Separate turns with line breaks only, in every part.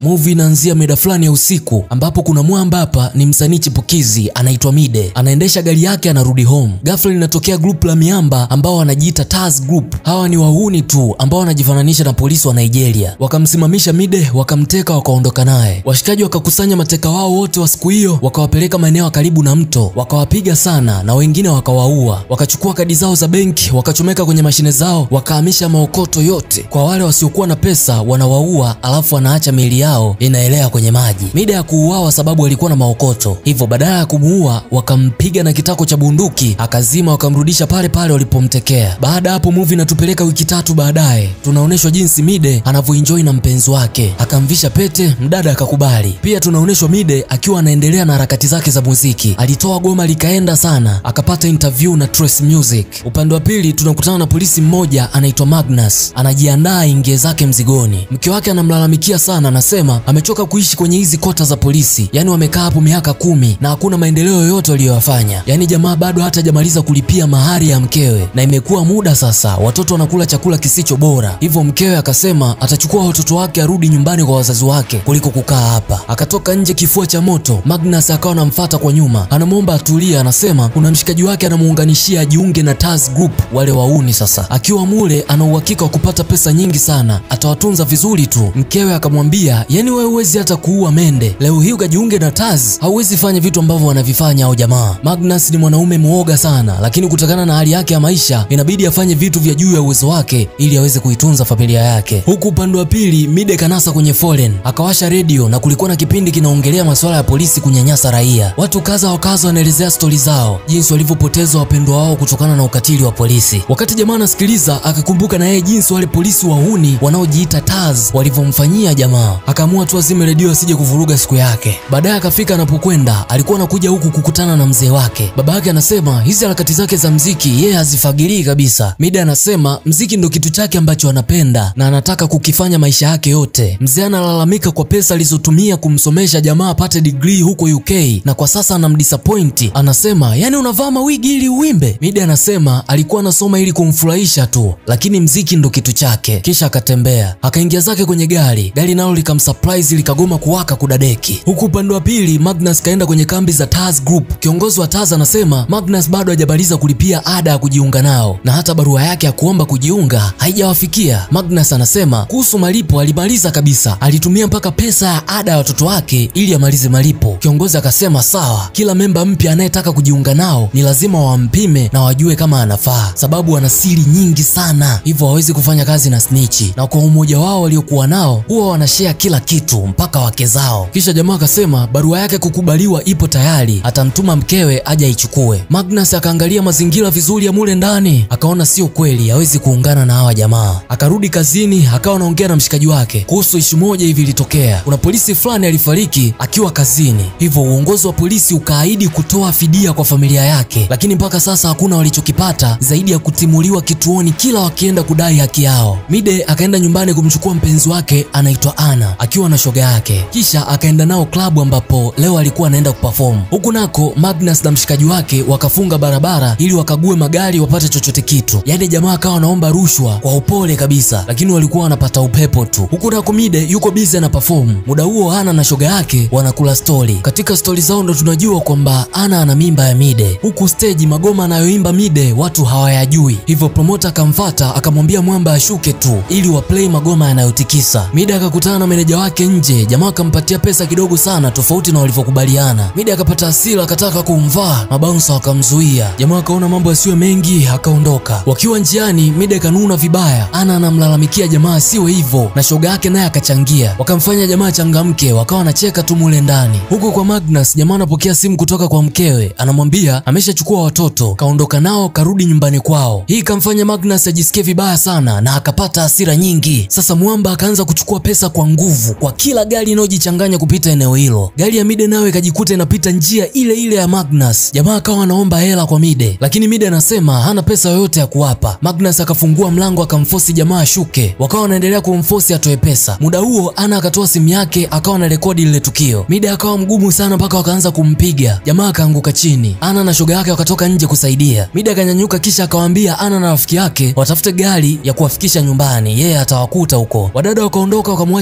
Movie inaanzia mida fulani ya usiku ambapo kuna mwamba hapa ni msanii chipukizi anaitwa Mide. Anaendesha gari yake anarudi home. Ghafla linatokea group la miamba ambao wanajiita Taz Group. Hawa ni wahuni tu ambao wanajifananisha na polisi wa Nigeria. Wakamsimamisha Mide, wakamteka, wakaondoka naye. Washikaji wakakusanya mateka wao wote wa siku hiyo, wakawapeleka maeneo karibu na mto, wakawapiga sana na wengine wakawaua. Wakachukua kadi zao za benki, wakachomeka kwenye mashine zao, wakahamisha maokoto yote. Kwa wale wasiokuwa na pesa wanawaua, alafu wanaacha miili yao inaelea kwenye maji. Mide hakuuawa sababu alikuwa na maokoto. Hivyo badala ya kumuua wakampiga na kitako cha bunduki, akazima, wakamrudisha pale pale walipomtekea. Baada hapo movie inatupeleka wiki 3 baadaye. Tunaoneshwa jinsi Mide anavyoenjoy na mpenzi wake. Akamvisha pete, mdada akakubali. Pia tunaoneshwa Mide akiwa anaendelea na harakati zake za muziki. Alitoa goma likaenda sana, akapata interview na Trace Music. Upande wa pili tunakutana na polisi mmoja anaitwa Magnus. Anajiandaa ingie zake mzigoni. Mke wake anamlalamikia sana, anasema amechoka kuishi kwenye hizi kota za polisi. Yaani wamekaa hapo miaka 10 na hakuna maendeleo yoyote waliyofanya. Yaani jamaa bado hata hajamaliza kulipia mahari ya mkewe. Na imekuwa muda sasa, watoto wanakula chakula kisicho bora. Hivyo mkewe akasema atachukua watoto wake arudi nyumbani kwa wazazi wake kuliko kukaa hapa. Akatoka nje kifua cha moto. Magnus akawa anamfuata kwa nyuma. Anamuomba atulie, anasema kuna mshikaji wake anamuunganishia ajiunge na Taz Group, wale wauni sasa. Akiwa mule ana uhakika wa kupata pesa nyingi sana. Atawatunza vizuri tu. Mkewe akamwambia, "Yaani wewe huwezi hata kuua mende. Leo hii ukajiunge na Taz, hauwezi fanya vitu ambavyo wanavifanya hao jamaa." Magnus ni mwanaume muoga sana, lakini kutokana na hali yake ya maisha inabidi afanye vitu vya juu ya uwezo wake ili aweze kuitunza familia yake. Huku upande wa pili Mide kanasa kwenye foreign, akawasha radio na kulikuwa na kipindi kinaongelea masuala ya polisi kunyanyasa raia. Watu kaza wakaza wanaelezea stori zao, jinsi walivyopoteza wapendwa wao kutokana na ukatili wa polisi. Wakati jamaa anasikiliza akakumbuka na yeye jinsi wale polisi wahuni wanaojiita Taz walivyomfanyia jamaa. Akaamua tu azime radio asije kuvuruga siku yake. Baadaye akafika anapokwenda, alikuwa anakuja huku kukutana na mzee wake. Baba yake anasema hizi harakati zake za mziki yeye hazifagilii kabisa. Mide anasema mziki ndo kitu chake ambacho anapenda na anataka kukifanya maisha yake yote. Mzee analalamika kwa pesa alizotumia kumsomesha jamaa apate degree huko UK na kwa sasa anamdisappoint. Anasema, "Yaani unavaa mawigi ili uimbe?" Mide anasema alikuwa anasoma ili kumfurahisha tu, lakini mziki ndo kitu chake. Kisha akatembea, akaingia zake kwenye gari. Gari nalo likamsurprise, likagoma kuwaka kudadeki. Huku upande wa pili Magnus kaenda kwenye kambi za Taz Group. Kiongozi wa Taz anasema Magnus bado hajabaliza kulipia ada ya kujiunga nao na hata barua yake ya kuomba kujiunga haijawafikia. Magnus anasema kuhusu malipo alimaliza kabisa, alitumia mpaka pesa ya ada ya watoto wake ili amalize malipo. Kiongozi akasema sawa, kila memba mpya anayetaka kujiunga nao ni lazima wampime na wajue kama anafaa, sababu wana siri nyingi sana, hivyo hawezi kufanya kazi na snitchi, na kwa umoja wao waliokuwa nao huwa wanashare kila kitu mpaka wake zao. Kisha jamaa akasema barua yake kukubaliwa ipo tayari, atamtuma mkewe aje aichukue. Magnus akaangalia mazingira vizuri ya mule ndani, akaona sio kweli hawezi kuungana na hawa jamaa. Akarudi kazini, akawa anaongea na mshikaji wake kuhusu ishu moja hivi ilitokea. Kuna polisi fulani alifariki akiwa kazini, hivyo uongozi wa polisi ukaahidi kutoa fidia kwa familia yake, lakini mpaka sasa hakuna walichokipata zaidi ya kutimuliwa kituoni kila wakienda kudai haki yao. Mide akaenda nyumbani kumchukua mpenzi wake anaitwa Ana akiwa na shoga yake, kisha akaenda nao klabu ambapo leo alikuwa anaenda kuperform. Huku nako Magnus na mshikaji wake wakafunga barabara ili wakague magari wapate chochote kitu. Yaani jamaa akawa anaomba rushwa kwa upole kabisa, lakini walikuwa wanapata upepo tu. Huku nako Mide yuko busy na perform. Muda huo Ana na shoga yake wanakula story. Katika story zao ndo tunajua kwamba Ana ana mimba ya Mide. Huku stage magoma anayoimba Mide watu hawayajui, hivyo promoter akamfuata akamwambia mwamba ashuke tu ili wa play magoma yanayotikisa. Mide akakutana na meneja wake nje, jamaa akampatia pesa kidogo sana tofauti na walivyokubaliana. Mide akapata hasira, akataka kumvaa, mabouncer akamzuia. Jamaa akaona mambo yasiwe mengi akaondoka. Wakiwa njiani Mide kanuna vibaya, Ana anamlalamikia jamaa siwe hivyo na shoga yake naye akachangia. Wakamfanya jamaa changamke, wakawa wanacheka tu mule ndani. Huko kwa Magnus jamaa anapokea simu kutoka kwa mkewe, anamwambia ameshachukua watoto, kaondoka nao karudi nyumbani kwao. Hii kamfanya Magnus ajisikie vibaya sana na akapata hasira nyingi. Sasa mwamba akaanza kuchukua pesa kwa nguvu kwa kila gari inayojichanganya kupita eneo hilo. Gari ya Mide nayo ikajikuta inapita njia ile ile ya Magnus. Jamaa akawa anaomba hela kwa Mide, lakini Mide anasema hana pesa yoyote ya kuwapa. Magnus akafungua mlango akamforce jamaa ashuke, wakawa wanaendelea kumforce atoe pesa. Muda huo Ana akatoa simu yake akawa na rekodi ile tukio. Mide akawa mgumu sana mpaka wakaanza kumpiga. Jamaa akaanguka chini. Ana na shoga yake wakatoka nje kusaidia. Mide akanyanyuka kisha akawaambia Ana na rafiki yake watafute gari ya kuwafikisha nyumbani, yeye atawakuta huko. Wadada wakaondoka wakamwacha jamaa na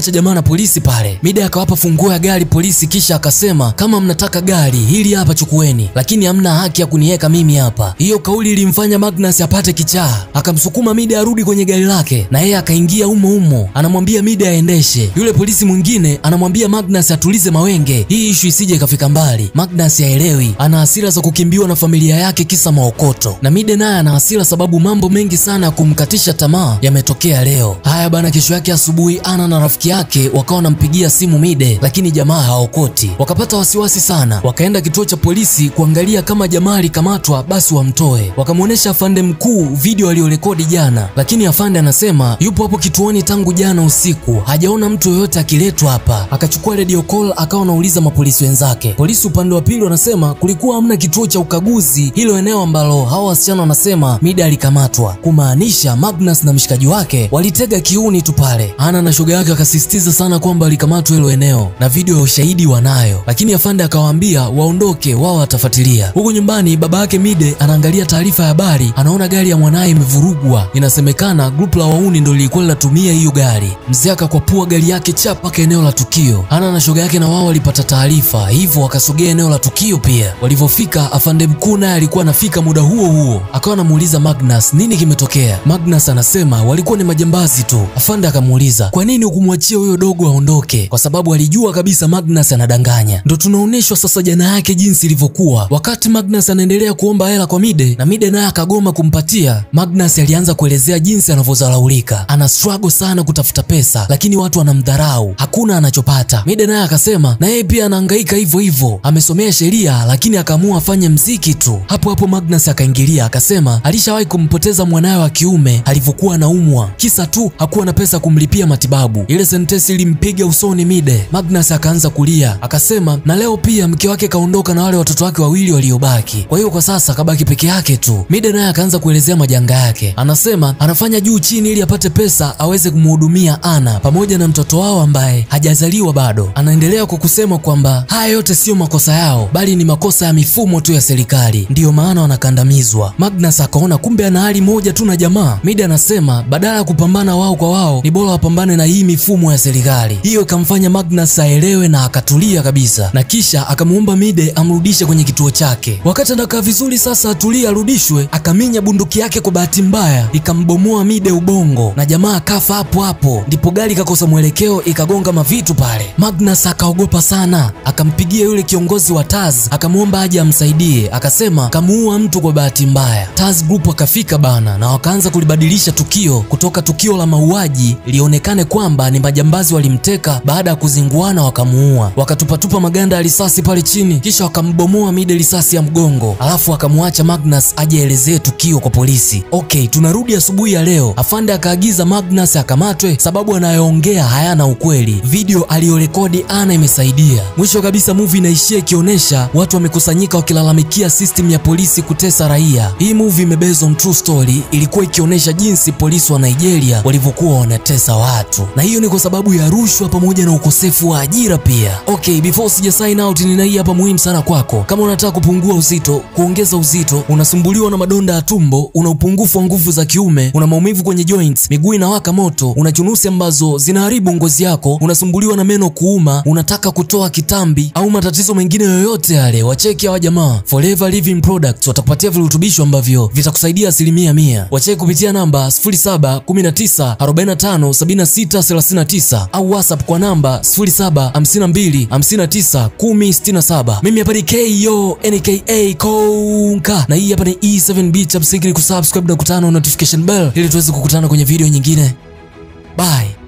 polisi pale. Mide akawapa funguo ya gari polisi, kisha akasema kama mnataka gari hili hapa chukueni, lakini hamna haki ya kuniweka mimi hapa. Hiyo kauli ilimfanya Magnus apate kichaa, akamsukuma Mide arudi kwenye gari lake na yeye akaingia umo. Anamwambia Mide aendeshe. Yule polisi mwingine anamwambia Magnus atulize mawenge, hii issue isije ikafika mbali. Magnus haelewi, ana hasira za kukimbiwa na familia yake kisa maokoto, na Mide naye ana hasira sababu mambo mengi sana ya kumkatisha tamaa yametokea leo. Haya bana, kesho yake asubuhi Ana na rafiki yake wakawa wanampigia simu Mide, lakini jamaa haokoti. Wakapata wasiwasi sana, wakaenda kituo cha polisi kuangalia kama jamaa alikamatwa basi wamtoe. Wakamuonesha afande mkuu video aliyorekodi jana, lakini afande anasema yupo hapo kituoni tangu jana usiku, hajaona mtu yoyote akiletwa hapa. Akachukua radio call akawa anauliza mapolisi wenzake. Polisi upande wa pili wanasema kulikuwa hamna kituo cha ukaguzi hilo eneo ambalo hao wasichana wanasema Mide alikamatwa, kumaanisha Magnus na mshikaji wake walitega kiuni tu pale. Ana na shoga yake akasisitiza sana kwamba alikamatwa hilo eneo na video ya ushahidi wanayo, lakini afande akawaambia waondoke, wao watafuatilia. Huko nyumbani baba yake Mide anaangalia taarifa ya habari, anaona gari ya mwanae imevurugwa. Inasemekana group la wauni ndio lilikuwa linatumia hiyo gari. Mzee akakwapua gari yake chapa mpaka eneo la tukio. Ana na shoga yake na wao walipata taarifa, hivyo wakasogea eneo la tukio pia. Walivyofika afande mkuu naye alikuwa anafika muda huo, akawa anamuuliza Magnus nini kimetokea. Magnus anasema walikuwa ni majambazi tu. Afande akamuuliza kwa nini hukumwachia huyo dogo aondoke, kwa sababu alijua kabisa Magnus anadanganya. Ndo tunaoneshwa sasa jana yake jinsi ilivyokuwa. Wakati Magnus anaendelea kuomba hela kwa Mide na Mide naye akagoma kumpatia, Magnus alianza kuelezea jinsi anavyodharaulika. Ana struggle sana kutafuta pesa, lakini watu wanamdharau, hakuna anachopata. Mide naye akasema na yeye pia anahangaika hivyo, amesomea sheria lakini akaamua afanye mziki tu. Hapo Magnus akaingilia akasema alishawahi kumpoteza mwanae wa kiume alivyokuwa anaumwa, kisa tu hakuwa na pesa kumlipia matibabu. Ile sentensi ilimpiga usoni Mide. Magnus akaanza kulia akasema na leo pia mke wake kaondoka na wale watoto wake wawili waliobaki, kwa hiyo kwa sasa kabaki peke yake tu. Mide naye akaanza kuelezea majanga yake, anasema anafanya juu chini ili apate pesa aweze kumhudumia Ana pamoja na mtoto wao ambaye hajazaliwa bado. Anaendelea kwa kusema kwamba haya yote sio makosa yao bali ni makosa ya mifumo tu ya serikali, ndiyo maana wanakandamizwa. Magnus akaona kumbe ana hali moja tu na jamaa. Mide anasema badala ya kupambana wao kwa wao ni bora wapambane na hii mifumo ya serikali. Hiyo ikamfanya Magnus aelewe na akatulia kabisa, na kisha akamuomba Mide amrudishe kwenye kituo chake. Wakati anakaa vizuri sasa atulie arudishwe, akaminya bunduki yake kwa bahati mbaya ikambomoa Mide ubongo na jamaa akafa hapo. Ndipo gari kakosa mwelekeo ikagonga mavitu pale. Magnus akaogopa sana, akampigia yule kiongozi wa Taz akamuomba aje amsaidie, akasema kamuua mtu kwa bahati mbaya. Taz group akafika bana na wakaanza kulibadilisha tukio kutoka tukio la mauaji lionekane kwamba ni majambazi walimteka, baada ya kuzinguana wakamuua. Wakatupatupa maganda ya risasi pale chini, kisha wakambomoa Mide risasi ya mgongo, alafu akamwacha Magnus aje elezee tukio kwa polisi. Okay, tunarudi asubuhi ya leo. Afande akaagiza Magnus akamatwe sababu anayoongea hayana ukweli. Video aliyorekodi Ana imesaidia. Mwisho kabisa movie inaishia ikionesha watu wamekusanyika wakilalamikia system ya polisi kutesa raia. Hii movie imebezwa on true story, ilikuwa ikionesha jinsi polisi wa Nigeria walivyokuwa wanatesa watu, na hiyo ni kwa sababu ya rushwa pamoja na ukosefu wa ajira pia. Okay, before sija sign out, nina hii hapa muhimu sana kwako. Kama unataka kupungua uzito, kuongeza uzito, unasumbuliwa na madonda ya tumbo, una upungufu wa nguvu za kiume, una maumivu kwenye joints, miguu inawaka moto, una chunusi ambazo zinaharibu ngozi yako, unasumbuliwa na meno kuuma, unataka kutoa kitambi au matatizo mengine yoyote yale, wacheki hawa jamaa Forever Living Products, watakupatia virutubisho ambavyo vitakusaidia 100%. Wacheki kupitia namba 0719457639 au WhatsApp kwa namba 0752591067. Mimi hapa ni KONKA KONKA na hii hapa ni E7B. Subscribe, kusubscribe na kutana notification bell ili tuweze kukutana kwenye video nyingine. Bye.